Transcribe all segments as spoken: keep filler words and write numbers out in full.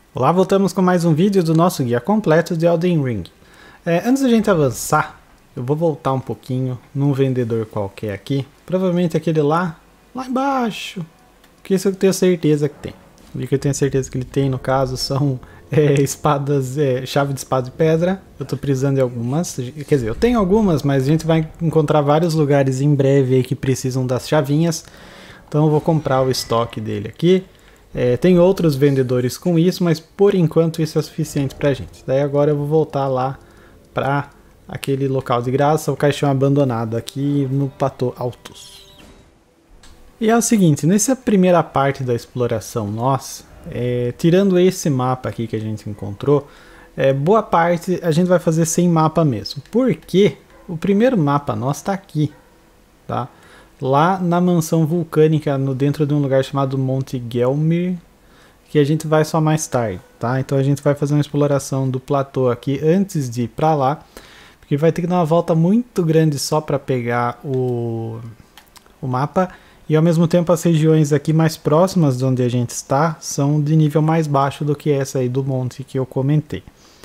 Olá, voltamos com mais um vídeo do nosso guia completo de Elden Ring. É, antes da gente avançar, eu vou voltar um pouquinho num vendedor qualquer aqui, provavelmente aquele lá, lá embaixo, que isso eu tenho certeza que tem. O que eu tenho certeza que ele tem, no caso, são é, espadas, é, chave de espada de pedra. Eu tô precisando de algumas, quer dizer, eu tenho algumas, mas a gente vai encontrar vários lugares em breve aí que precisam das chavinhas, então eu vou comprar o estoque dele aqui. É, tem outros vendedores com isso, mas por enquanto isso é suficiente pra gente. Daí agora eu vou voltar lá pra aquele local de graça, o caixão abandonado aqui no Platô Altus. E é o seguinte, nessa primeira parte da exploração nossa, é, tirando esse mapa aqui que a gente encontrou, é, boa parte a gente vai fazer sem mapa mesmo. Porque o primeiro mapa nosso tá aqui, tá? Lá na mansão vulcânica, no, dentro de um lugar chamado Monte Gelmir, que a gente vai só mais tarde, tá? Então a gente vai fazer uma exploração do platô aqui antes de ir pra lá, porque vai ter que dar uma volta muito grande só para pegar o, o mapa, e ao mesmo tempo as regiões aqui mais próximas de onde a gente está são de nível mais baixo do que essa aí do monte que eu comentei.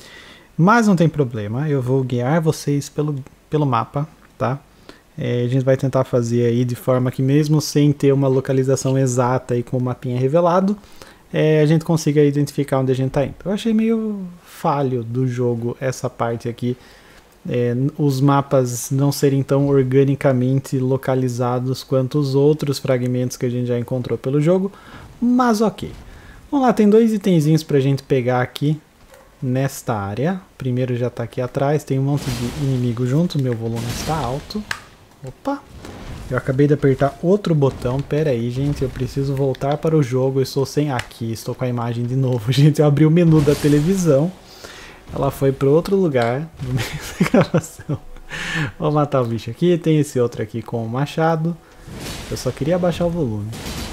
Mas não tem problema, eu vou guiar vocês pelo, pelo mapa, tá? É, a gente vai tentar fazer aí de forma que mesmo sem ter uma localização exata e com o mapinha revelado, é, a gente consiga identificar onde a gente está indo. Eu achei meio falho do jogo essa parte aqui, é, os mapas não serem tão organicamente localizados quanto os outros fragmentos que a gente já encontrou pelo jogo, mas ok. Vamos lá, tem dois itenzinhos para a gente pegar aqui nesta área. O primeiro já está aqui atrás, tem um monte de inimigo junto, meu volume está alto. Opa, eu acabei de apertar outro botão, pera aí gente, eu preciso voltar para o jogo, eu estou sem, aqui, estou com a imagem de novo, gente, eu abri o menu da televisão, ela foi para outro lugar no meio da gravação. Vou matar o bicho aqui, tem esse outro aqui com o machado, eu só queria abaixar o volume.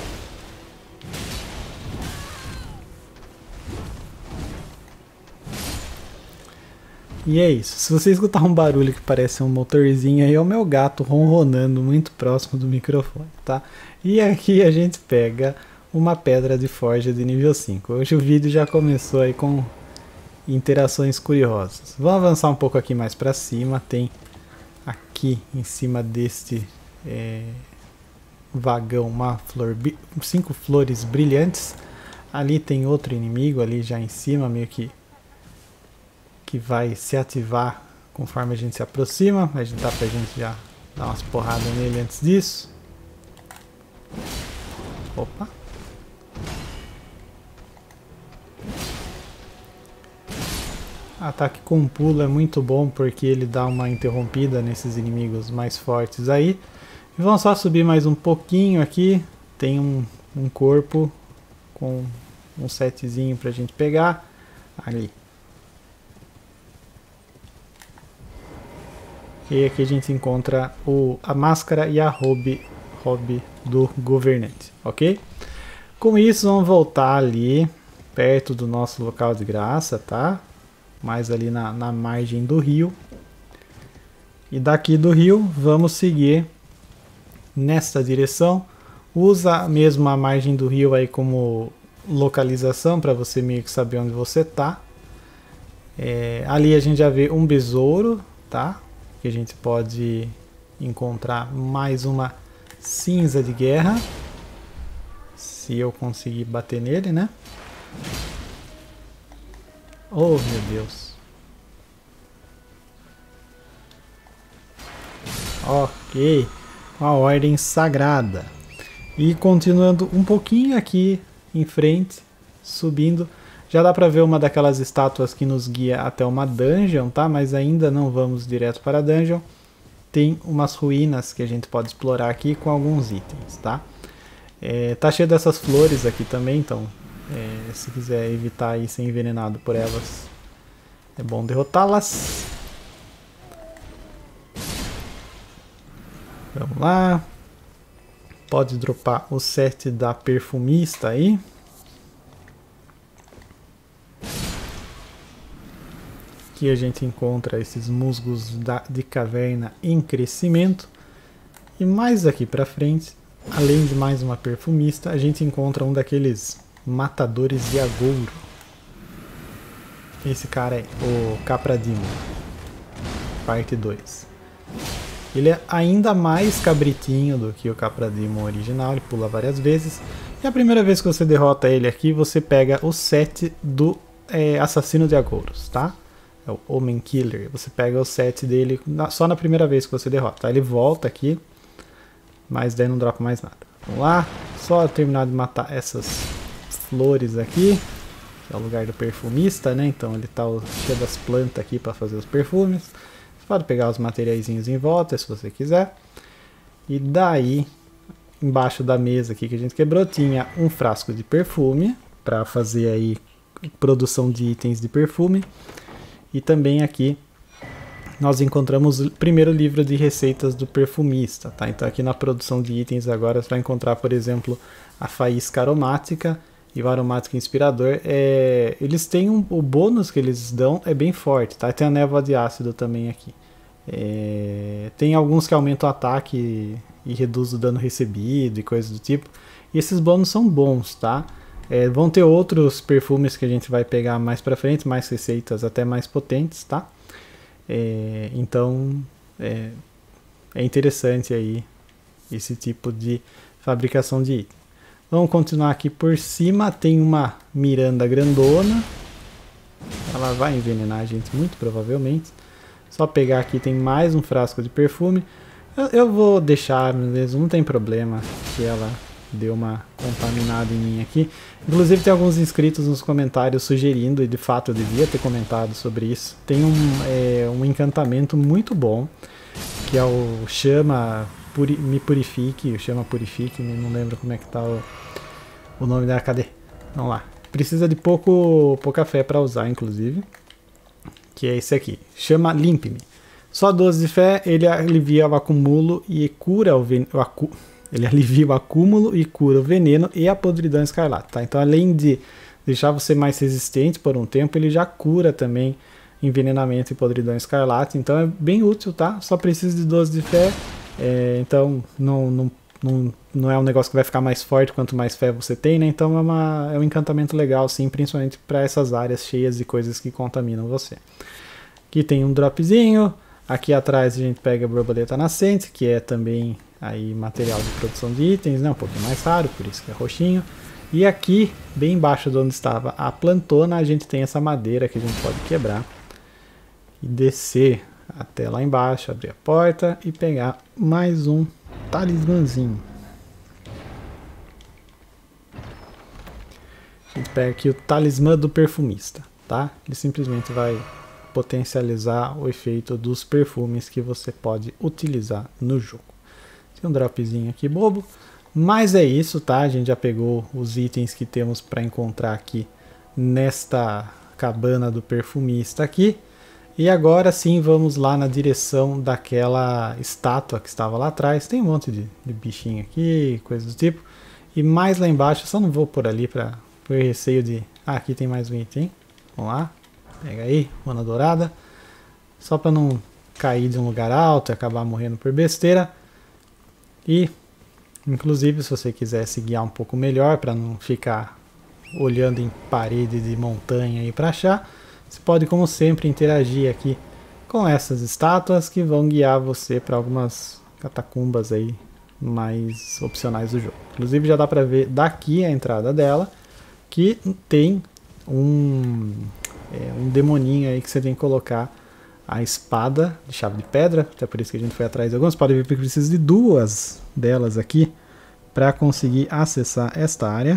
E é isso, se você escutar um barulho que parece um motorzinho aí, é o meu gato ronronando muito próximo do microfone, tá? E aqui a gente pega uma pedra de forja de nível cinco. Hoje o vídeo já começou aí com interações curiosas. Vamos avançar um pouco aqui mais pra cima, tem aqui em cima deste é, vagão uma flor, cinco flores brilhantes. Ali tem outro inimigo ali já em cima, meio que que vai se ativar conforme a gente se aproxima, mas dá pra gente já dar umas porradas nele antes disso. Opa! Ataque com pulo é muito bom porque ele dá uma interrompida nesses inimigos mais fortes aí. E vamos só subir mais um pouquinho aqui, tem um, um corpo com um setzinho pra gente pegar ali. E aqui a gente encontra o, a máscara e a robe, robe do governante, ok? Com isso, vamos voltar ali, perto do nosso local de graça, tá? Mais ali na, na margem do rio. E daqui do rio, vamos seguir nesta direção. Usa mesmo a margem do rio aí como localização, para você meio que saber onde você tá. É, ali a gente já vê um besouro, tá? Que a gente pode encontrar mais uma cinza de guerra, se eu conseguir bater nele, né? Oh meu Deus. Ok, a ordem sagrada. E continuando um pouquinho aqui em frente, subindo, já dá pra ver uma daquelas estátuas que nos guia até uma dungeon, tá? Mas ainda não vamos direto para a dungeon. Tem umas ruínas que a gente pode explorar aqui com alguns itens, tá? É, tá cheio dessas flores aqui também, então é, se quiser evitar ir ser envenenado por elas, é bom derrotá-las. Vamos lá. Pode dropar o set da perfumista aí. Aqui a gente encontra esses musgos da, de caverna em crescimento. E mais aqui pra frente, além de mais uma perfumista, a gente encontra um daqueles matadores de agouro. Esse cara aí, o Capradimo, parte dois. Ele é ainda mais cabritinho do que o Capradimo original, ele pula várias vezes. E a primeira vez que você derrota ele aqui, você pega o set do é, Assassino de Agouros, tá? É o Omen Killer. Você pega o set dele na, só na primeira vez que você derrota. Aí ele volta aqui, mas daí não dropa mais nada. Vamos lá, só terminar de matar essas flores aqui, que é o lugar do perfumista, né? Então ele tá cheio das plantas aqui para fazer os perfumes. Você pode pegar os materiaizinhos em volta se você quiser. E daí, embaixo da mesa aqui que a gente quebrou, tinha um frasco de perfume para fazer aí produção de itens de perfume. E também aqui nós encontramos o primeiro livro de receitas do perfumista, tá? Então aqui na produção de itens agora você vai encontrar, por exemplo, a faísca aromática e o aromático inspirador. É, eles têm um, o bônus que eles dão é bem forte, tá? Tem a névoa de ácido também aqui. É, tem alguns que aumentam o ataque e, e reduz o dano recebido e coisas do tipo. E esses bônus são bons, tá? É, vão ter outros perfumes que a gente vai pegar mais pra frente, mais receitas até mais potentes, tá? É, então é, é interessante aí esse tipo de fabricação de item. Vamos continuar aqui por cima, tem uma Miranda grandona, ela vai envenenar a gente muito provavelmente. Só pegar aqui, tem mais um frasco de perfume. Eu, eu vou deixar mesmo, não tem problema que ela deu uma contaminada em mim aqui. Inclusive tem alguns inscritos nos comentários sugerindo, e de fato eu devia ter comentado sobre isso. Tem um, é, um encantamento muito bom, que é o Chama Puri, Me Purifique, o Chama Purifique, não lembro como é que tá o, o nome da... Cadê? Vamos lá. Precisa de pouco, pouca fé para usar, inclusive. Que é esse aqui. Chama Limpe-me. Só doze de fé, ele alivia o acúmulo e cura o veneno... Ele alivia o acúmulo e cura o veneno e a podridão escarlate, tá? Então, além de deixar você mais resistente por um tempo, ele já cura também envenenamento e podridão escarlate. Então, é bem útil, tá? Só precisa de doze de fé. É, então, não, não, não, não é um negócio que vai ficar mais forte quanto mais fé você tem, né? Então, é, uma, é um encantamento legal, sim, principalmente para essas áreas cheias de coisas que contaminam você. Aqui tem um dropzinho. Aqui atrás a gente pega a borboleta nascente, que é também aí material de produção de itens, né? Um pouquinho mais raro, por isso que é roxinho. E aqui, bem embaixo de onde estava a plantona, a gente tem essa madeira que a gente pode quebrar e descer até lá embaixo, abrir a porta e pegar mais um talismãzinho. A gente pega aqui o talismã do perfumista, tá? Ele simplesmente vai potencializar o efeito dos perfumes que você pode utilizar no jogo. Tem um dropzinho aqui bobo, mas é isso, tá? A gente já pegou os itens que temos para encontrar aqui nesta cabana do perfumista aqui. E agora sim vamos lá na direção daquela estátua que estava lá atrás. Tem um monte de, de bichinho aqui, coisas do tipo. E mais lá embaixo, só não vou por ali para por receio de... Ah, aqui tem mais um item. Vamos lá. Pega aí, mana dourada. Só para não cair de um lugar alto e acabar morrendo por besteira. E, inclusive, se você quiser se guiar um pouco melhor para não ficar olhando em parede de montanha aí para achar, você pode, como sempre, interagir aqui com essas estátuas que vão guiar você para algumas catacumbas aí mais opcionais do jogo. Inclusive, já dá para ver daqui a entrada dela que tem um... É um demoninho aí que você tem que colocar a espada de chave de pedra, até por isso que a gente foi atrás de algumas. Pode ver que precisa de duas delas aqui para conseguir acessar esta área.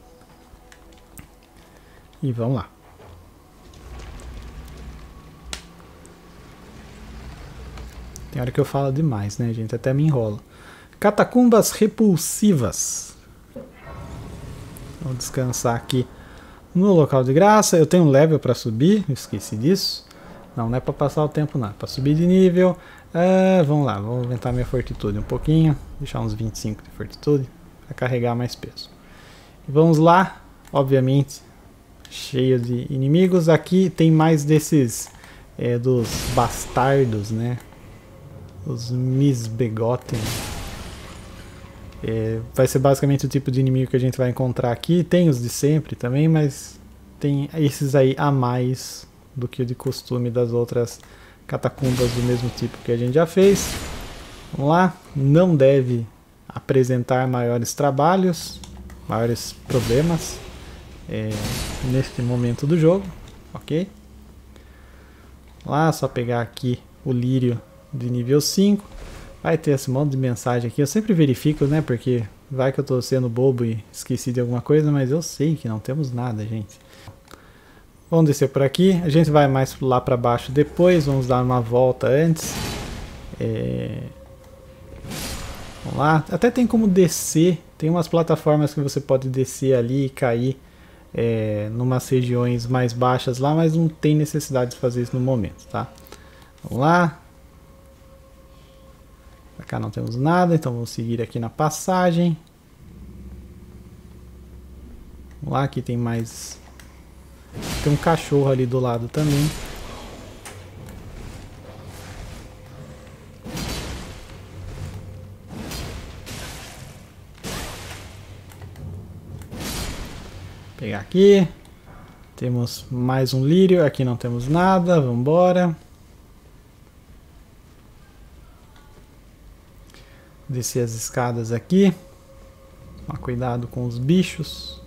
E vamos lá. Tem hora que eu falo demais, né, gente? Até me enrola. Catacumbas repulsivas. Vamos descansar aqui no local de graça. Eu tenho um level para subir, esqueci disso. Não, não é para passar o tempo não, é para subir de nível. É, vamos lá, vou aumentar minha fortitude um pouquinho, deixar uns vinte e cinco de fortitude para carregar mais peso. E vamos lá, obviamente, cheio de inimigos. Aqui tem mais desses é, dos bastardos, né? Os Misbegotten. É, vai ser basicamente o tipo de inimigo que a gente vai encontrar aqui. Tem os de sempre também, mas tem esses aí a mais do que de costume das outras catacumbas do mesmo tipo que a gente já fez. Vamos lá, não deve apresentar maiores trabalhos, maiores problemas é, neste momento do jogo, ok? Vamos lá, só pegar aqui o lírio de nível cinco. Vai ter esse monte de mensagem aqui, eu sempre verifico, né, porque vai que eu tô sendo bobo e esqueci de alguma coisa, mas eu sei que não temos nada, gente. Vamos descer por aqui, a gente vai mais lá para baixo depois, vamos dar uma volta antes. É... Vamos lá, até tem como descer, tem umas plataformas que você pode descer ali e cair é, numas regiões mais baixas lá, mas não tem necessidade de fazer isso no momento, tá? Vamos lá. Pra cá não temos nada, então vamos seguir aqui na passagem. Vamos lá, aqui tem mais... Tem um cachorro ali do lado também. Vou pegar aqui. Temos mais um lírio, aqui não temos nada, vamos embora. Descer as escadas aqui. Tomar cuidado com os bichos.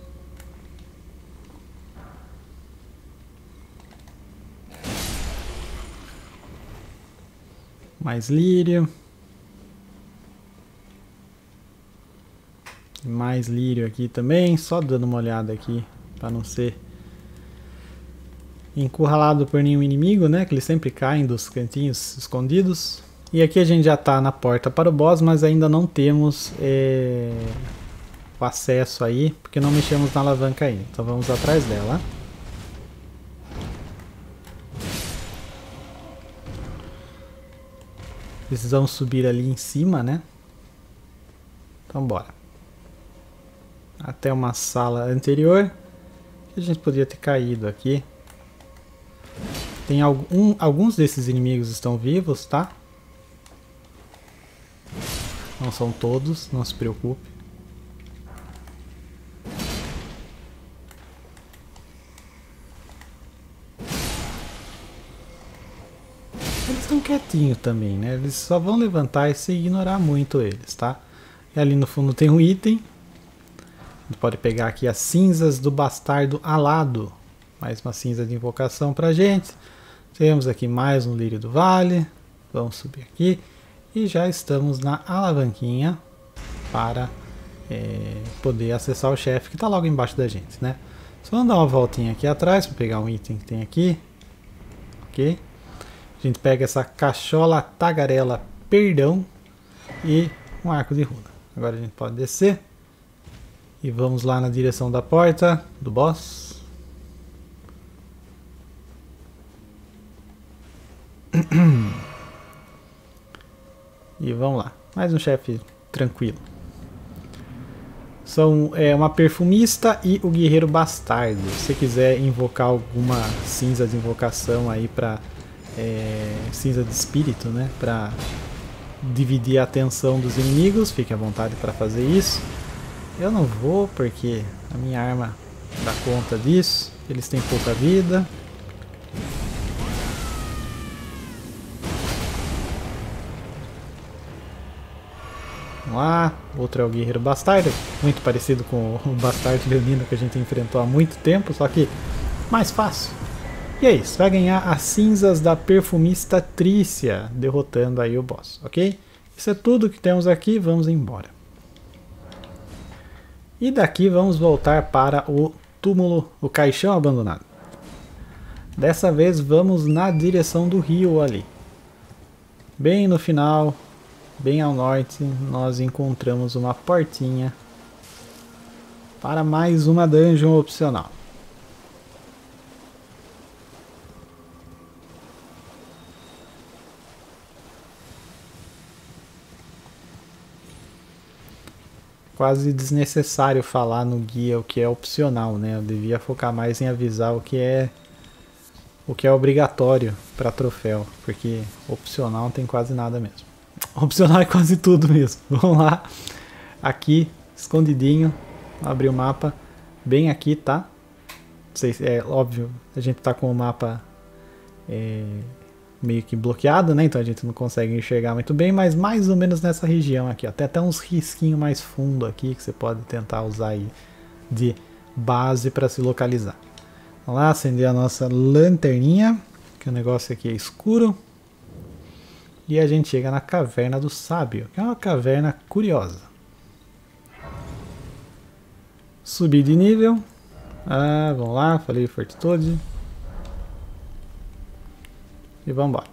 Mais lírio. Mais lírio aqui também. Só dando uma olhada aqui para não ser encurralado por nenhum inimigo, né? Que eles sempre caem dos cantinhos escondidos. E aqui a gente já está na porta para o boss, mas ainda não temos é, o acesso aí, porque não mexemos na alavanca ainda. Então vamos atrás dela. Precisamos subir ali em cima, né? Então bora. Até uma sala anterior. Que a gente podia ter caído aqui. Tem algum, alguns desses inimigos estão vivos, tá? Não são todos, não se preocupe. Eles estão quietinhos também, né? Eles só vão levantar e se ignorar muito eles, tá? E ali no fundo tem um item. A gente pode pegar aqui as cinzas do bastardo alado. Mais uma cinza de invocação pra gente. Temos aqui mais um lírio do vale. Vamos subir aqui. E já estamos na alavanquinha para é, poder acessar o chefe que está logo embaixo da gente, né? Só vamos dar uma voltinha aqui atrás para pegar um item que tem aqui. Ok? A gente pega essa cachola tagarela perdão e um arco de runa. Agora a gente pode descer. E vamos lá na direção da porta do boss. E vamos lá, mais um chefe tranquilo. São é, uma perfumista e o guerreiro bastardo. Se você quiser invocar alguma cinza de invocação aí para é, cinza de espírito, né, para dividir a atenção dos inimigos, fique à vontade para fazer isso. Eu não vou porque a minha arma dá conta disso. Eles têm pouca vida. Vamos lá, outro é o guerreiro bastardo, muito parecido com o bastardo leonino que a gente enfrentou há muito tempo, só que mais fácil. E é isso, vai ganhar as cinzas da perfumista Trícia, derrotando aí o boss, ok? Isso é tudo que temos aqui, vamos embora. E daqui vamos voltar para o túmulo, o caixão abandonado. Dessa vez vamos na direção do rio ali. Bem no final, bem ao norte, nós encontramos uma portinha para mais uma dungeon opcional. Quase desnecessário falar no guia o que é opcional, né? Eu devia focar mais em avisar o que é o que é obrigatório para troféu, porque opcional não tem quase nada mesmo. Opcional é quase tudo mesmo. Vamos lá, aqui, escondidinho, abrir o mapa, bem aqui, tá? Não sei, é óbvio, a gente tá com o mapa é, meio que bloqueado, né? Então a gente não consegue enxergar muito bem, mas mais ou menos nessa região aqui, ó. Tem até uns risquinhos mais fundo aqui que você pode tentar usar aí de base para se localizar. Vamos lá, acender a nossa lanterninha, que o negócio aqui é escuro. E a gente chega na Caverna do Sábio, que é uma caverna curiosa. Subir de nível. Ah, vamos lá, falei Fortitude. E vamos embora.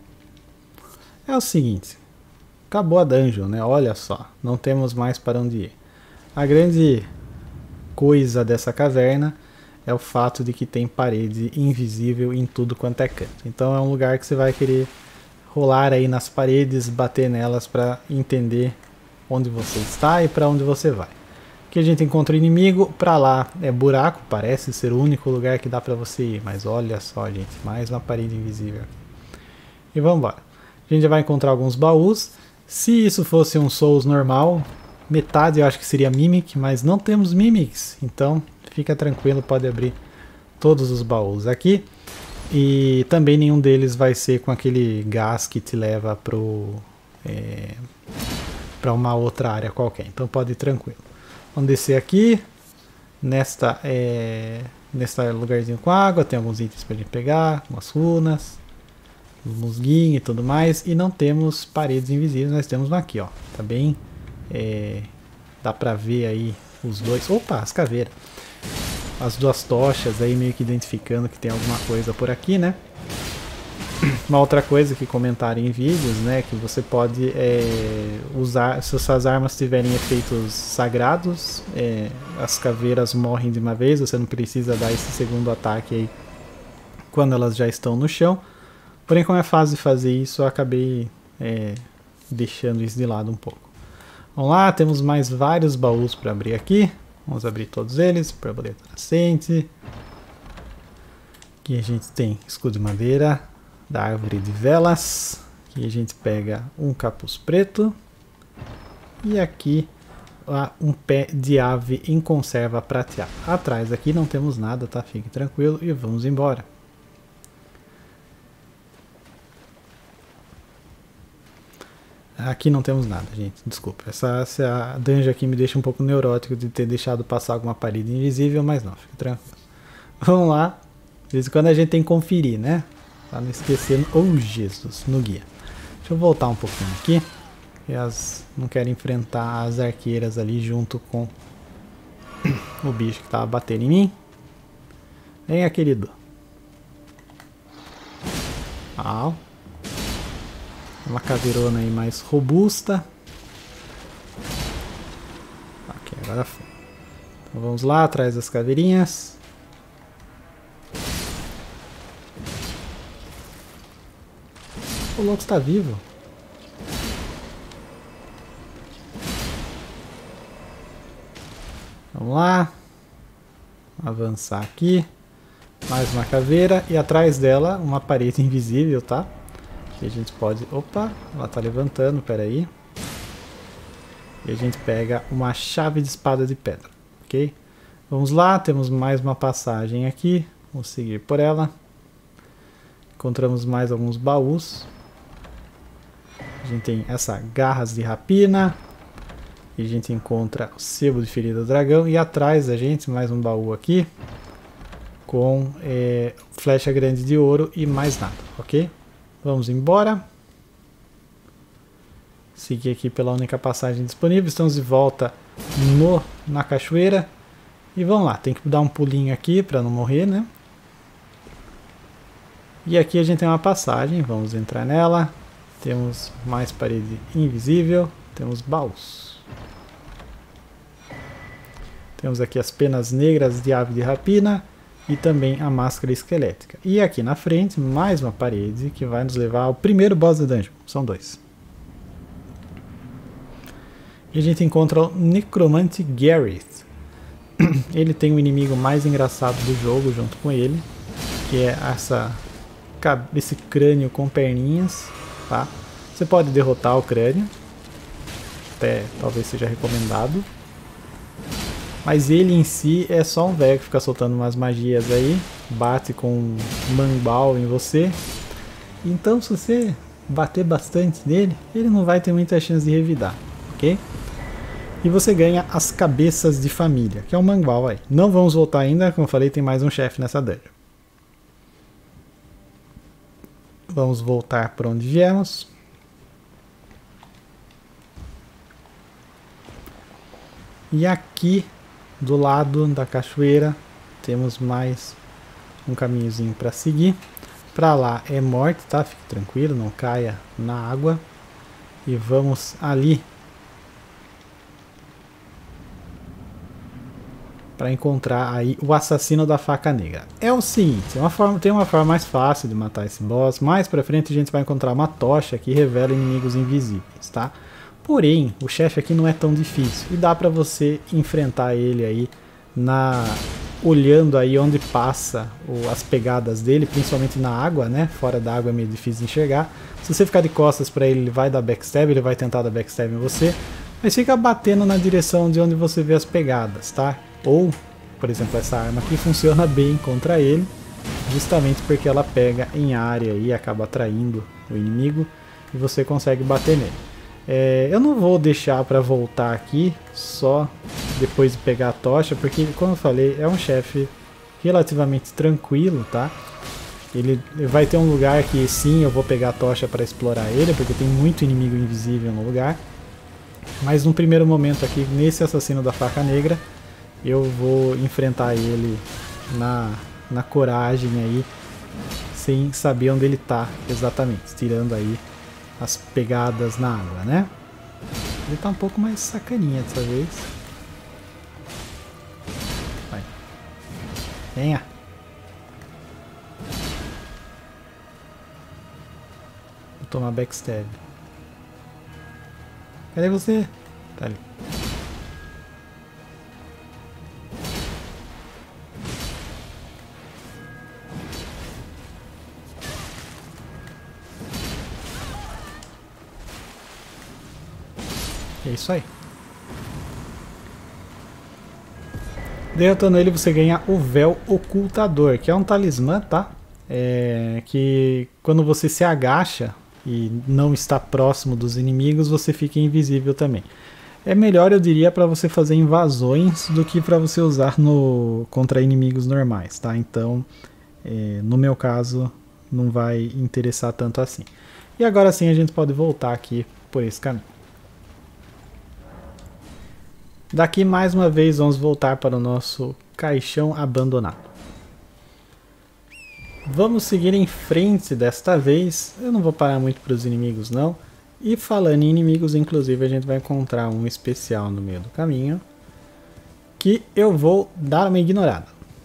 É o seguinte, acabou a dungeon, né? Olha só, não temos mais para onde ir. A grande coisa dessa caverna é o fato de que tem parede invisível em tudo quanto é canto. Então é um lugar que você vai querer rolar aí nas paredes, bater nelas para entender onde você está e para onde você vai. Aqui a gente encontra o inimigo, para lá é buraco, parece ser o único lugar que dá para você ir, mas olha só, gente, mais uma parede invisível. E vamos embora. A gente já vai encontrar alguns baús. Se isso fosse um Souls normal, metade eu acho que seria Mimic, mas não temos Mimics, então fica tranquilo, pode abrir todos os baús aqui. E também nenhum deles vai ser com aquele gás que te leva pro, é, para uma outra área qualquer, então pode ir tranquilo. Vamos descer aqui, nesta, é, nesta lugarzinho com água, tem alguns itens para gente pegar, umas runas, uns musguinhos e tudo mais, e não temos paredes invisíveis, nós temos uma aqui, ó, tá bem, é, dá pra ver aí os dois, opa, as caveiras, as duas tochas aí meio que identificando que tem alguma coisa por aqui, né. Uma outra coisa que comentaram em vídeos, né, que você pode é, usar, se suas armas tiverem efeitos sagrados, é, as caveiras morrem de uma vez, você não precisa dar esse segundo ataque aí quando elas já estão no chão. Porém, como é fácil de fazer isso, eu acabei é, deixando isso de lado um pouco. Vamos lá, temos mais vários baús para abrir aqui, vamos abrir todos eles, borboleta nascente. Aqui a gente tem escudo de madeira da árvore de velas, aqui a gente pega um capuz preto e aqui uh, um pé de ave em conserva prateada. Atrás aqui não temos nada, tá? Fique tranquilo e vamos embora. Aqui não temos nada, gente, desculpa, essa, essa dungeon aqui me deixa um pouco neurótico de ter deixado passar alguma parede invisível, mas não, fique tranquilo. Vamos lá, de vez em quando a gente tem que conferir, né? Pra não esquecer, oh Jesus, no guia. Deixa eu voltar um pouquinho aqui. E as não quero enfrentar as arqueiras ali junto com o bicho que tava batendo em mim. Vem, querido. Ah, uma caveirona aí mais robusta. Ok, agora foi. Então vamos lá, atrás das caveirinhas. O louco está vivo. Vamos lá. Avançar aqui. Mais uma caveira. E atrás dela uma parede invisível, tá? Que a gente pode... Opa, ela tá levantando, peraí. E a gente pega uma chave de espada de pedra, ok? Vamos lá, temos mais uma passagem aqui. Vamos seguir por ela. Encontramos mais alguns baús. A gente tem essa garras de rapina. E a gente encontra o sebo de ferida do dragão. E atrás da gente mais um baú aqui. Com é, flecha grande de ouro e mais nada, ok? Vamos embora. Seguir aqui pela única passagem disponível. Estamos de volta no, na cachoeira. E vamos lá, tem que dar um pulinho aqui para não morrer, né? E aqui a gente tem uma passagem, vamos entrar nela. Temos mais parede invisível, temos baús. Temos aqui as penas negras de ave de rapina e também a máscara esquelética. E aqui na frente, mais uma parede que vai nos levar ao primeiro boss da dungeon. São dois. E a gente encontra o Necromante Gareth. Ele tem o inimigo mais engraçado do jogo junto com ele, que é essa, esse crânio com perninhas. Tá? Você pode derrotar o crânio, até talvez seja recomendado, mas ele em si é só um velho que fica soltando umas magias aí, bate com um mangball em você, Então se você bater bastante nele, ele não vai ter muita chance de revidar, ok? E você ganha as cabeças de família, que é um mangual aí. Não vamos voltar ainda, como eu falei, tem mais um chefe nessa dungeon. Vamos voltar para onde viemos. E aqui, do lado da cachoeira, temos mais um caminhozinho para seguir. Para lá é morte, tá? Fique tranquilo, não caia na água. E vamos ali para encontrar aí o assassino da faca negra. É o seguinte, uma forma, tem uma forma mais fácil de matar esse boss. Mais para frente a gente vai encontrar uma tocha que revela inimigos invisíveis, tá? Porém, o chefe aqui não é tão difícil e dá para você enfrentar ele aí na olhando aí onde passa o, as pegadas dele, principalmente na água, né? Fora da água é meio difícil de enxergar. Se você ficar de costas para ele, ele vai dar backstab, ele vai tentar dar backstab em você, mas fica batendo na direção de onde você vê as pegadas, tá? Ou, por exemplo, essa arma aqui funciona bem contra ele, justamente porque ela pega em área e acaba atraindo o inimigo e você consegue bater nele. É, eu não vou deixar para voltar aqui só depois de pegar a tocha, porque, como eu falei, é um chefe relativamente tranquilo, tá? Ele vai ter um lugar que sim, eu vou pegar a tocha para explorar ele, porque tem muito inimigo invisível no lugar. Mas num primeiro momento aqui, nesse assassino da faca negra, eu vou enfrentar ele na, na coragem aí, sem saber onde ele tá exatamente, tirando aí as pegadas na água, né? Ele tá um pouco mais sacaninha dessa vez. Vai. Venha. Vou tomar backstab. Cadê você? Tá ali. É isso aí. Derrotando ele, você ganha o Véu Ocultador, que é um talismã, tá? É, que quando você se agacha e não está próximo dos inimigos, você fica invisível também. É melhor, eu diria, para você fazer invasões do que para você usar no, contra inimigos normais, tá? Então, é, no meu caso, não vai interessar tanto assim. E agora sim a gente pode voltar aqui por esse caminho. Daqui mais uma vez vamos voltar para o nosso caixão abandonado. Vamos seguir em frente desta vez. Eu não vou parar muito para os inimigos não. E falando em inimigos, inclusive a gente vai encontrar um especial no meio do caminho, que eu vou dar uma ignorada.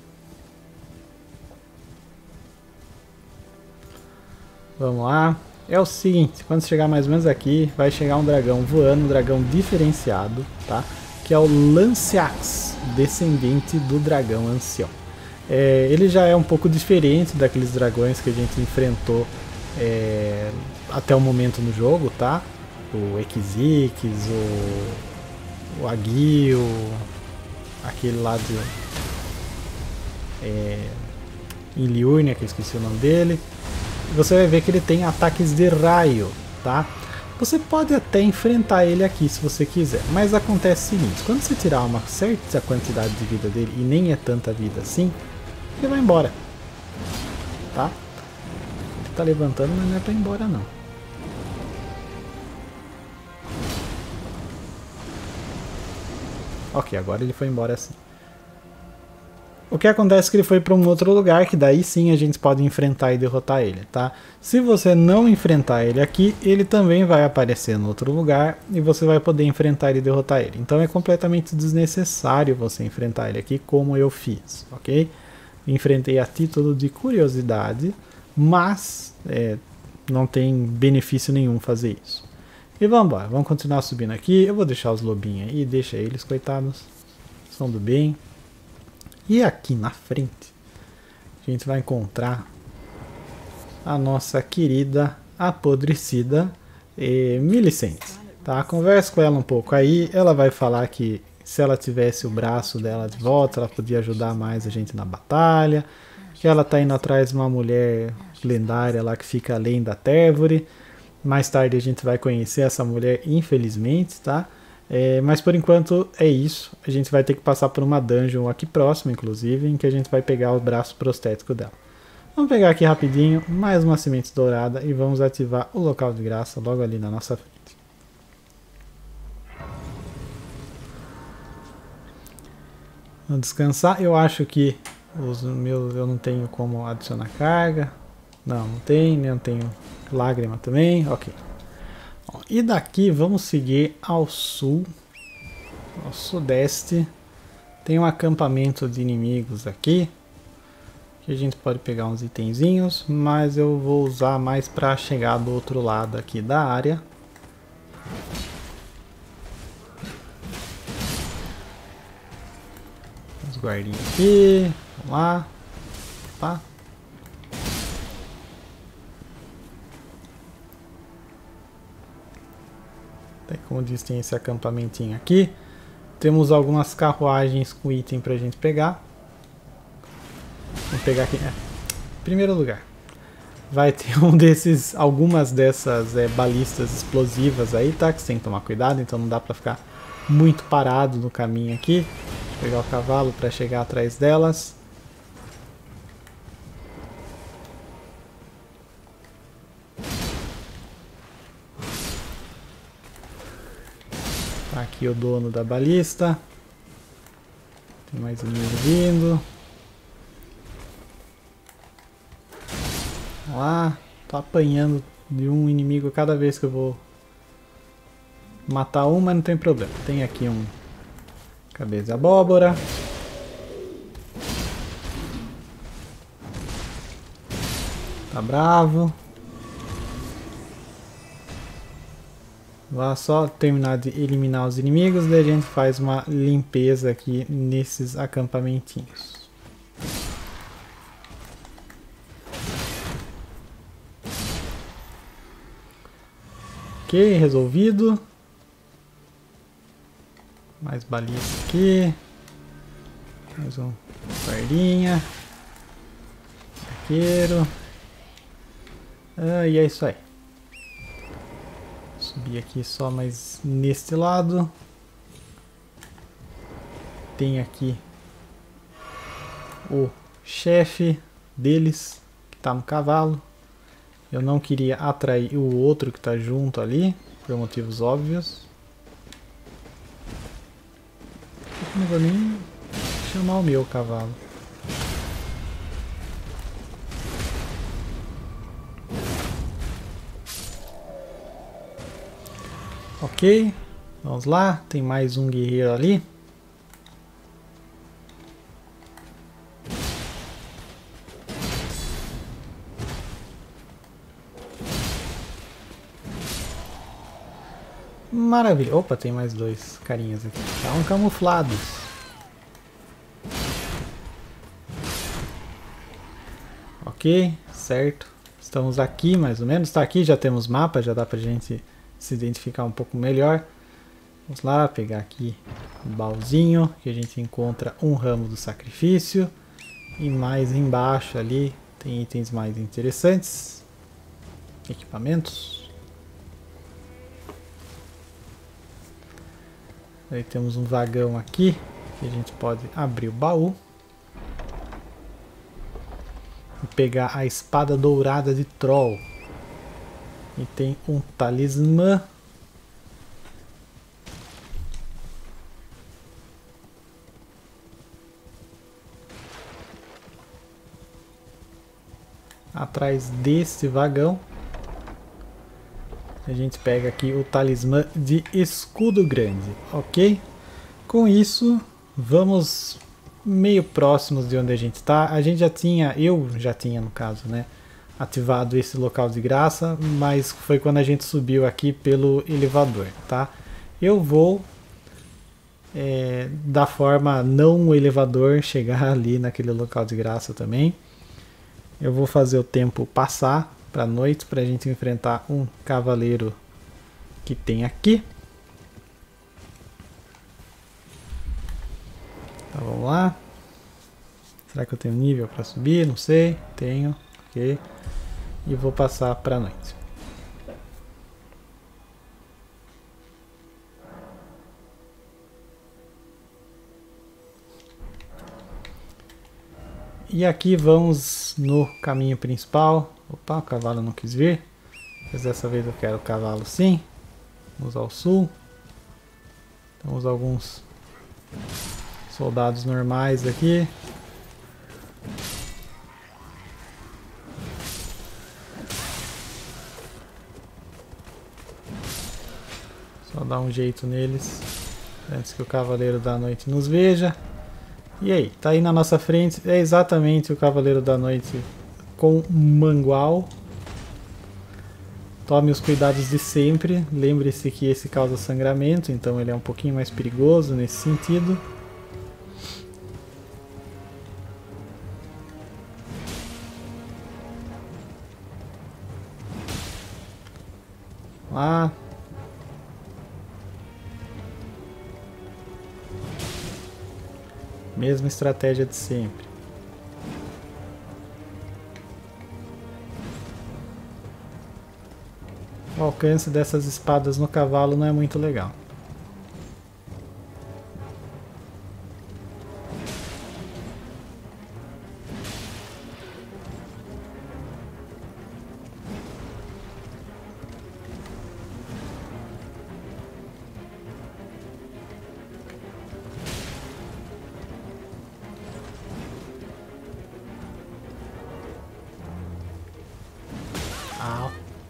Vamos lá. É o seguinte, quando chegar mais ou menos aqui, vai chegar um dragão voando, um dragão diferenciado, tá? Que é o Lanceax, descendente do dragão ancião. É, ele já é um pouco diferente daqueles dragões que a gente enfrentou é, até o momento no jogo, tá? O Exix, o, o Aguil, aquele lá de é, em Liurnia, que eu esqueci o nome dele. Você vai ver que ele tem ataques de raio, tá? Você pode até enfrentar ele aqui se você quiser, mas acontece o seguinte, quando você tirar uma certa quantidade de vida dele, e nem é tanta vida assim, ele vai embora, tá? Ele tá levantando, mas não é pra ir embora não. Ok, agora ele foi embora assim. O que acontece é que ele foi para um outro lugar, que daí sim a gente pode enfrentar e derrotar ele, tá? Se você não enfrentar ele aqui, ele também vai aparecer no outro lugar e você vai poder enfrentar e derrotar ele. Então é completamente desnecessário você enfrentar ele aqui como eu fiz, ok? Enfrentei a título de curiosidade, mas é, não tem benefício nenhum fazer isso. E vamos embora, vamos continuar subindo aqui. Eu vou deixar os lobinhos aí, deixa eles, coitados. São do bem. E aqui na frente, a gente vai encontrar a nossa querida apodrecida eh, Millicent. Tá? Conversa com ela um pouco aí, ela vai falar que se ela tivesse o braço dela de volta, ela podia ajudar mais a gente na batalha, que ela tá indo atrás de uma mulher lendária lá que fica além da Térvore. Mais tarde a gente vai conhecer essa mulher, infelizmente, tá? É, mas por enquanto é isso. A gente vai ter que passar por uma dungeon aqui próxima, inclusive, em que a gente vai pegar o braço prostético dela. Vamos pegar aqui rapidinho mais uma semente dourada e vamos ativar o local de graça logo ali na nossa frente. Vamos descansar. Eu acho que os meus eu não tenho como adicionar carga. Não, não tem, nem não tenho lágrima também. Ok. Bom, e daqui vamos seguir ao sul, ao sudeste. Tem um acampamento de inimigos aqui. Que a gente pode pegar uns itenzinhos, mas eu vou usar mais para chegar do outro lado aqui da área. Os guardinhas aqui, vamos lá. Opa. Como disse, tem esse acampamentinho aqui. Temos algumas carruagens com item pra gente pegar. Vamos pegar aqui. É. Primeiro lugar. Vai ter um desses, algumas dessas é, balistas explosivas aí, tá? Que você tem que tomar cuidado, então não dá pra ficar muito parado no caminho aqui. Vou pegar o cavalo pra chegar atrás delas. Tá aqui o dono da balista. Tem mais um vindo. Vamos lá. Tô apanhando de um inimigo cada vez que eu vou matar um, mas não tem problema. Tem aqui um cabeça de abóbora. Tá bravo. Vá só terminar de eliminar os inimigos, daí a gente faz uma limpeza aqui nesses acampamentinhos. Ok, resolvido. Mais balista aqui. Mais um guardinha. Arqueiro. Ah, e é isso aí. Subir aqui só mais neste lado. Tem aqui o chefe deles, que está no cavalo. Eu não queria atrair o outro que está junto ali, por motivos óbvios. Eu não vou nem chamar o meu cavalo. Ok, vamos lá, tem mais um guerreiro ali. Maravilha, opa, tem mais dois carinhas aqui, estão camuflados. Ok, certo, estamos aqui mais ou menos, tá aqui, já temos mapa, já dá pra gente se identificar um pouco melhor. Vamos lá, pegar aqui um baúzinho, que a gente encontra um ramo do sacrifício. E mais embaixo ali tem itens mais interessantes. Equipamentos. Aí temos um vagão aqui, que a gente pode abrir o baú. E pegar a espada dourada de Troll. E tem um talismã. Atrás desse vagão. A gente pega aqui o talismã de escudo grande, ok? Com isso, vamos meio próximos de onde a gente está. A gente já tinha, eu já tinha no caso, né? Ativado esse local de graça, mas foi quando a gente subiu aqui pelo elevador, tá? Eu vou é, da forma não o elevador chegar ali naquele local de graça também. Eu vou fazer o tempo passar para a noite para a gente enfrentar um cavaleiro que tem aqui. Então vamos lá. Será que eu tenho nível para subir? Não sei. Tenho. Ok. e vou passar para a noite. E aqui vamos no caminho principal. Opa, o cavalo não quis vir. Mas dessa vez eu quero o cavalo sim. Vamos ao sul. Temos alguns soldados normais aqui. Só dar um jeito neles antes que o Cavaleiro da Noite nos veja. E aí, tá aí na nossa frente, é exatamente o Cavaleiro da Noite com mangual. Tome os cuidados de sempre, lembre-se que esse causa sangramento, então ele é um pouquinho mais perigoso nesse sentido. Lá. Mesma estratégia de sempre. O alcance dessas espadas no cavalo não é muito legal. Au.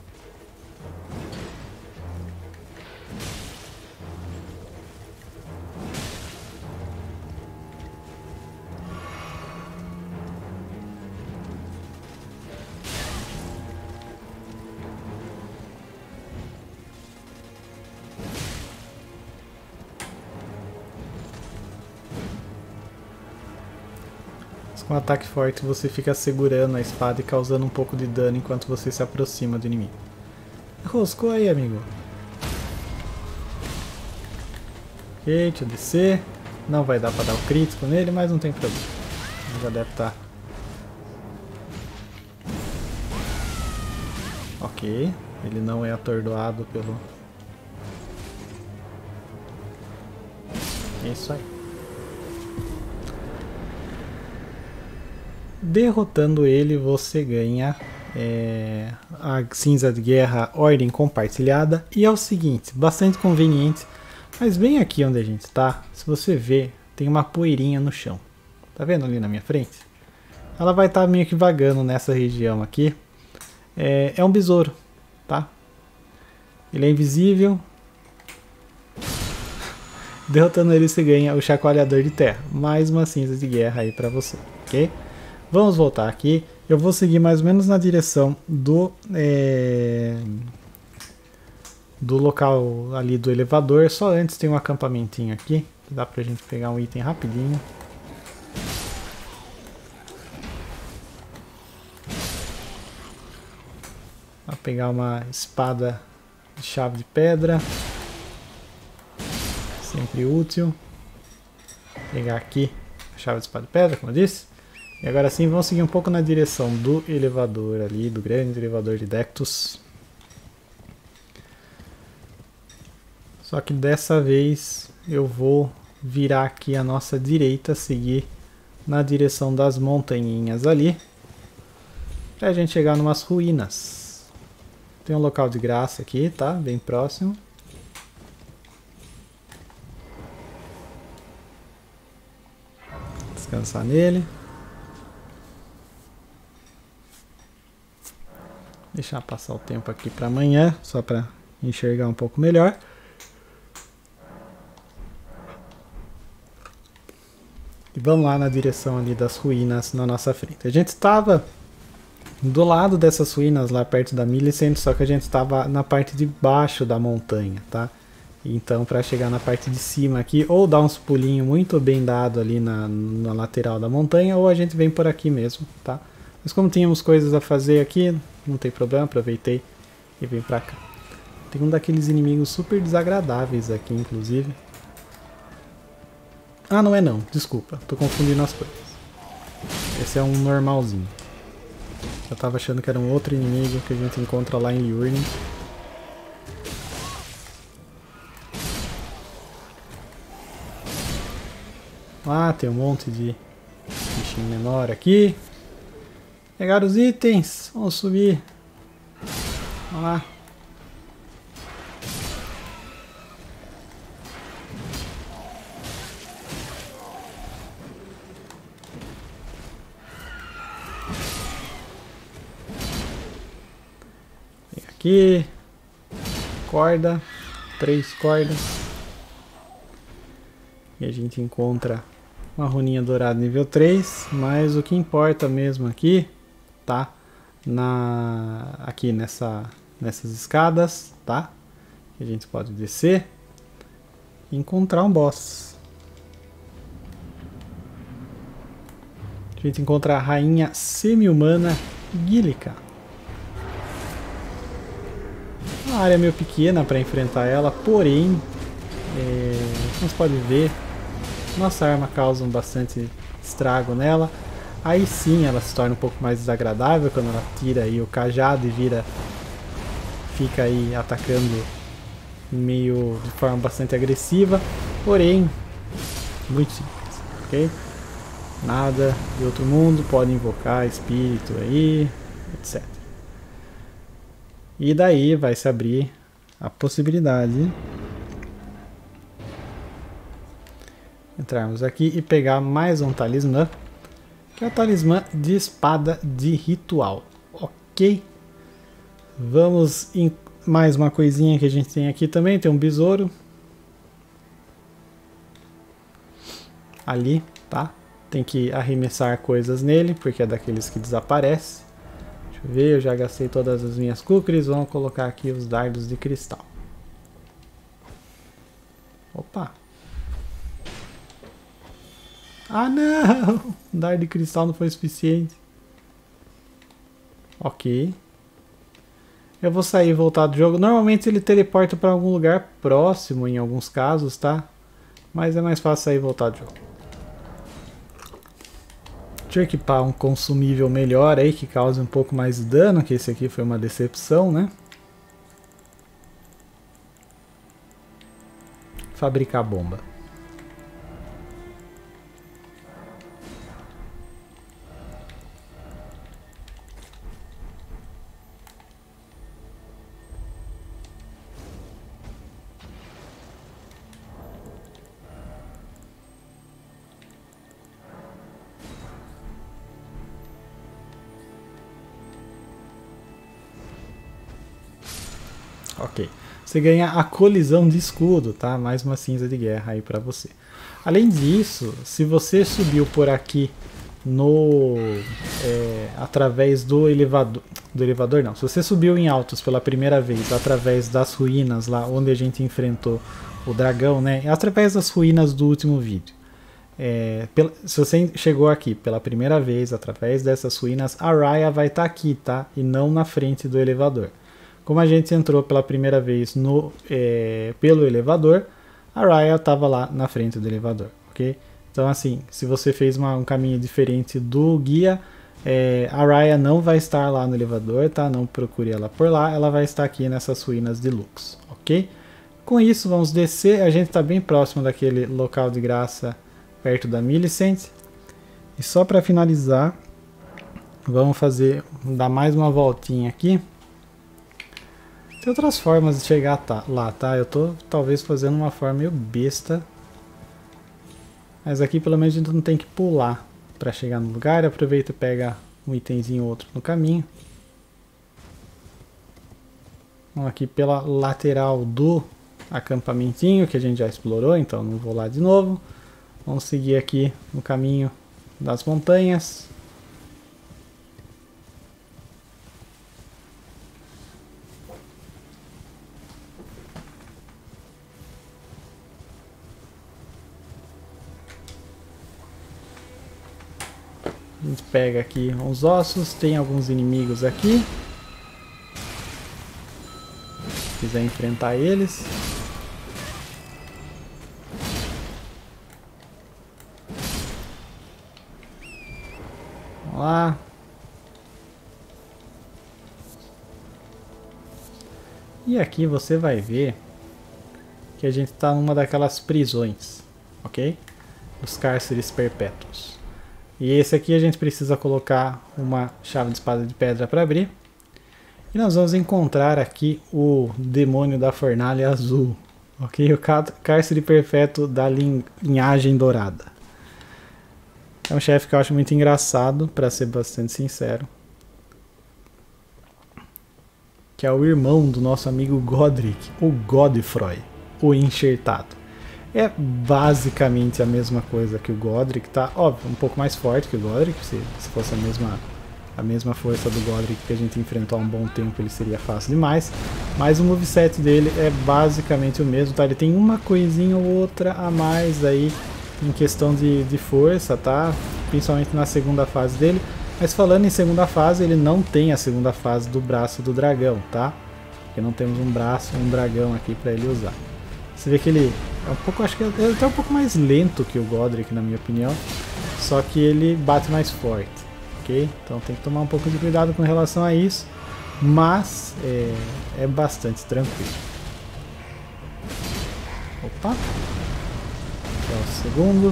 Com um ataque forte você fica segurando a espada e causando um pouco de dano enquanto você se aproxima do inimigo. Roscou aí, amigo. Ok, deixa eu descer. Não vai dar pra dar o crítico nele, mas não tem problema. Ele já deve estar. Ok, ele não é atordoado pelo... É isso aí. Derrotando ele, você ganha é, a cinza de guerra Ordem Compartilhada. E é o seguinte, bastante conveniente, mas bem aqui onde a gente está, se você ver, tem uma poeirinha no chão. Tá vendo ali na minha frente? Ela vai estar tá meio que vagando nessa região aqui. É, é um besouro, tá? Ele é invisível. Derrotando ele, você ganha o Chacoalhador de Terra. Mais uma cinza de guerra aí pra você, ok? Vamos voltar aqui. Eu vou seguir mais ou menos na direção do é, do local ali do elevador. Só antes tem um acampamentinho aqui. Que dá pra gente pegar um item rapidinho. Vou pegar uma espada de chave de pedra. Sempre útil. Vou pegar aqui a chave de espada de pedra, como eu disse. E agora sim, vamos seguir um pouco na direção do elevador ali, do grande elevador de Dectus. Só que dessa vez eu vou virar aqui à nossa direita, seguir na direção das montanhinhas ali, pra gente chegar numas ruínas. Tem um local de graça aqui, tá? Bem próximo. Descansar nele. Deixar passar o tempo aqui para amanhã, só para enxergar um pouco melhor. E vamos lá na direção ali das ruínas na nossa frente. A gente estava do lado dessas ruínas, lá perto da Millicent, só que a gente estava na parte de baixo da montanha, tá? Então, para chegar na parte de cima aqui, ou dar uns pulinhos muito bem dado ali na, na lateral da montanha, ou a gente vem por aqui mesmo, tá? Mas como tínhamos coisas a fazer aqui, não tem problema, aproveitei e vim pra cá. Tem um daqueles inimigos super desagradáveis aqui, inclusive. Ah, não é não, desculpa, tô confundindo as coisas. Esse é um normalzinho. Eu tava achando que era um outro inimigo que a gente encontra lá em Liurne. Ah, tem um monte de bichinho menor aqui. Pegar os itens. Vamos subir. Vamos lá. Vem aqui. Corda. Três cordas. E a gente encontra uma runinha dourada nível três, mas o que importa mesmo aqui, tá? Na, aqui nessa, nessas escadas, tá? A gente pode descer e encontrar um boss. A gente encontra a rainha semi-humana Gillica. Uma área meio pequena para enfrentar ela, porém, é, como você pode ver, nossa arma causa bastante estrago nela. Aí sim ela se torna um pouco mais desagradável quando ela tira aí o cajado e vira, fica aí atacando meio de forma bastante agressiva, porém muito simples, ok? Nada de outro mundo, pode invocar espírito aí, etcétera. E daí vai se abrir a possibilidade entrarmos aqui e pegar mais um talismã, que é o talismã de espada de ritual, ok? Vamos em mais uma coisinha que a gente tem aqui também, tem um besouro ali, tá? Tem que arremessar coisas nele, porque é daqueles que desaparece. Deixa eu ver, eu já gastei todas as minhas kukris, vamos colocar aqui os dardos de cristal. Opa! Ah não! O dardo de cristal não foi suficiente. Ok. Eu vou sair e voltar do jogo. Normalmente ele teleporta para algum lugar próximo em alguns casos, tá? Mas é mais fácil sair e voltar do jogo. Deixa eu equipar um consumível melhor aí que cause um pouco mais de dano, que esse aqui foi uma decepção, né? Fabricar bomba. Ok. Você ganha a colisão de escudo, tá? Mais uma cinza de guerra aí pra você. Além disso, se você subiu por aqui no é, através do elevador, do elevador não, se você subiu em Altos pela primeira vez através das ruínas lá onde a gente enfrentou o dragão, né? Através das ruínas do último vídeo. É, pela, se você chegou aqui pela primeira vez através dessas ruínas, a Raya vai estar tá aqui, tá? E não na frente do elevador. Como a gente entrou pela primeira vez no, é, pelo elevador, a Raya estava lá na frente do elevador, ok? Então assim, se você fez uma, um caminho diferente do guia, é, a Raya não vai estar lá no elevador, tá? Não procure ela por lá, ela vai estar aqui nessas ruínas de Lux, ok? Com isso, vamos descer, a gente está bem próximo daquele local de graça perto da Millicent. E só para finalizar, vamos fazer, dar mais uma voltinha aqui. Tem outras formas de chegar tá, lá, tá? Eu tô talvez fazendo uma forma meio besta. Mas aqui pelo menos a gente não tem que pular para chegar no lugar. Aproveita e pega um itemzinho ou outro no caminho. Vamos aqui pela lateral do acampamentinho que a gente já explorou, então não vou lá de novo. Vamos seguir aqui no caminho das montanhas. A gente pega aqui uns ossos, tem alguns inimigos aqui. Se quiser enfrentar eles. Vamos lá. E aqui você vai ver que a gente está numa daquelas prisões, ok? Os cárceres perpétuos. E esse aqui a gente precisa colocar uma chave de espada de pedra para abrir. E nós vamos encontrar aqui o demônio da fornalha azul, ok? O cárcere perpétuo da linhagem dourada. É um chefe que eu acho muito engraçado, para ser bastante sincero. Que é o irmão do nosso amigo Godric, o Godfroy, o enxertado. É basicamente a mesma coisa que o Godric, tá? Óbvio, um pouco mais forte que o Godric, se, se fosse a mesma, a mesma força do Godric que a gente enfrentou há um bom tempo, ele seria fácil demais. Mas o moveset dele é basicamente o mesmo, tá? Ele tem uma coisinha ou outra a mais aí em questão de, de força, tá? Principalmente na segunda fase dele. Mas falando em segunda fase, ele não tem a segunda fase do braço do dragão, tá? Porque não temos um braço, um dragão aqui para ele usar. Você vê que ele é um pouco, acho que é até um pouco mais lento que o Godric, na minha opinião. Só que ele bate mais forte, ok? Então tem que tomar um pouco de cuidado com relação a isso. Mas é, é bastante tranquilo. Opa! Aqui é o segundo.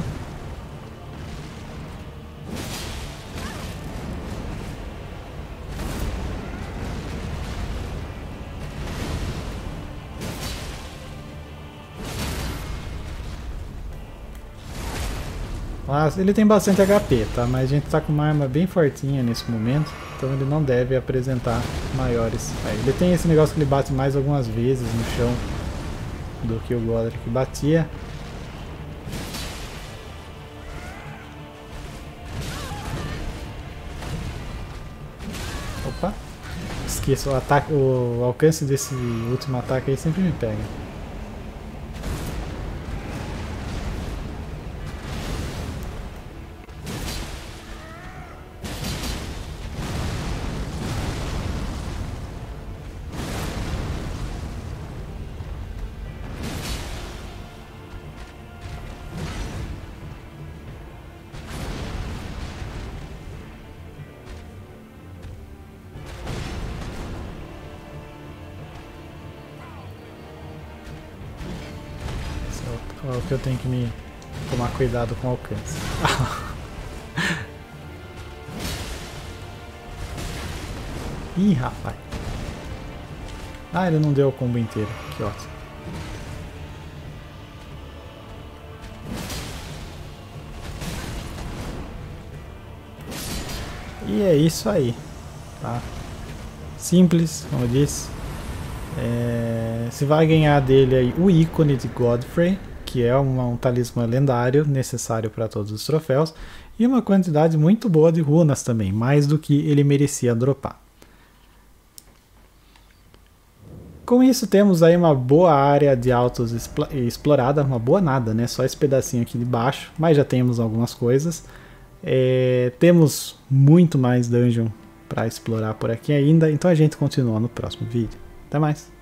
Mas ele tem bastante H P, tá? Mas a gente tá com uma arma bem fortinha nesse momento, então ele não deve apresentar maiores. Aí, ele tem esse negócio que ele bate mais algumas vezes no chão do que o Godric batia. Opa! Esqueça, o ataque, o alcance desse último ataque aí sempre me pega. É o que eu tenho que me tomar cuidado com o alcance. Ih, rapaz. Ah, ele não deu o combo inteiro. Que ótimo. E é isso aí. Tá? Simples, como eu disse. É, você vai ganhar dele aí o ícone de Godfrey, que é uma, um talismã lendário necessário para todos os troféus, e uma quantidade muito boa de runas também, mais do que ele merecia dropar. Com isso temos aí uma boa área de autos explorada, uma boa nada, né? Só esse pedacinho aqui de baixo, mas já temos algumas coisas. É, temos muito mais dungeon para explorar por aqui ainda, então a gente continua no próximo vídeo. Até mais!